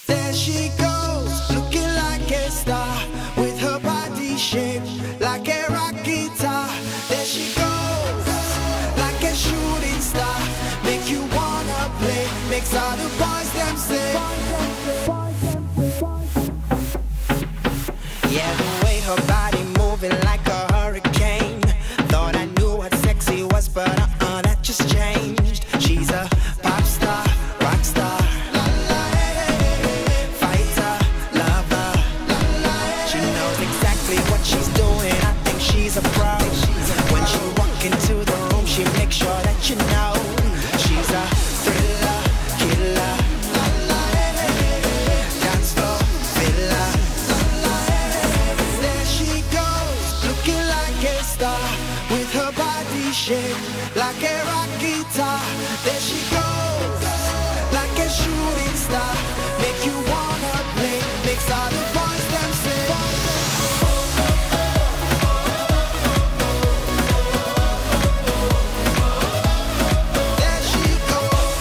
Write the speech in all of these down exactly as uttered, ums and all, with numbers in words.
There she goes, looking like a star, with her body shaped like a rock guitar. There she goes, like a shooting star, make you wanna play, makes all the boys them say. Yeah, the way her body moving like a hurricane. Thought I knew what sexy was, but uh-uh, that just changed. She's a pop star, rock star, fighter, lover. She knows exactly what she's doing. I think she's a pro. When she walk into the room, she makes sure that you know she's a thriller, killer, dance floor filler. There she goes, looking like a star, with her body shaped like a rock guitar. There she goes, like a shooting star, make you wanna play, makes all the boys them say. There she goes.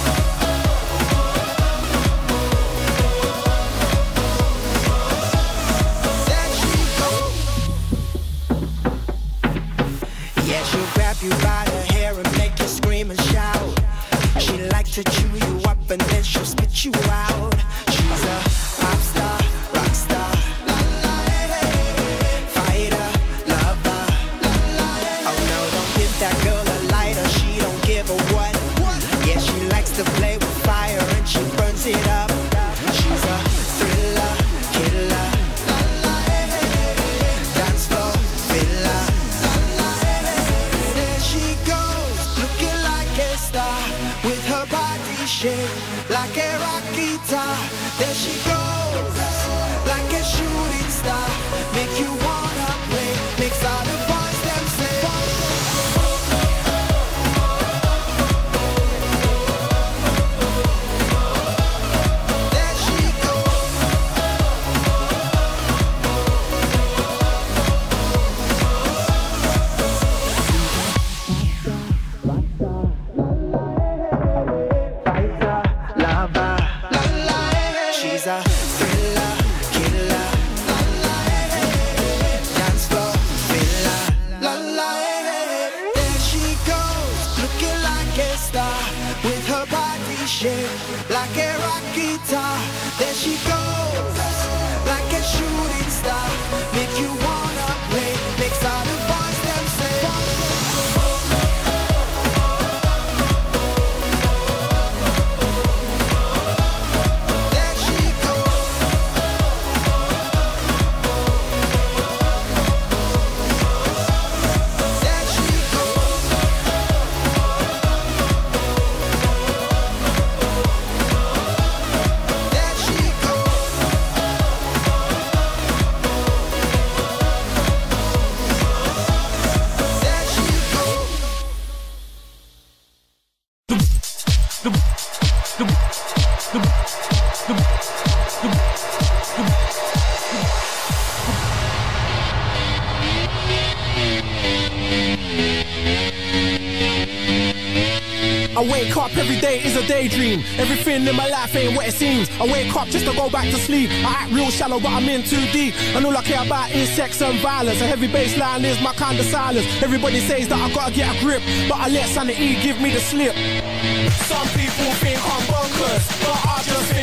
There she goes. Yeah, she'll grab you by the hair and make you scream and shout. She likes to chew you up and then she'll spit you out. She's a pop star, rock star, fighter, lover. Oh no, don't give that girl a lighter, she don't give a what. Yeah, she likes to play with fire and she burns it up. She's a thriller, killer, dance floor filler. There she goes, looking like a star, with her body shaped like a rock guitar. There she goes, like a shooting star, make you wanna play, makes all the boys them say. There she goes. Fighter, lover, she's a thriller, killer, dance floor filler. There she goes, looking like a star, with her body shaped like a rock guitar. There she goes, like a shooting star, make you wanna play, makes all the boys them say. There she goes. There she goes. There she goes. There she goes. I wake up every day is a daydream. Everything in my life ain't what it seems. I wake up just to go back to sleep. I act real shallow but I'm in too deep. And all I care about is sex and violence. A heavy bass line is my kind of silence. Everybody says that I gotta get a grip, but I let sanity give me the slip. Some people think I'm bonkers, but I just think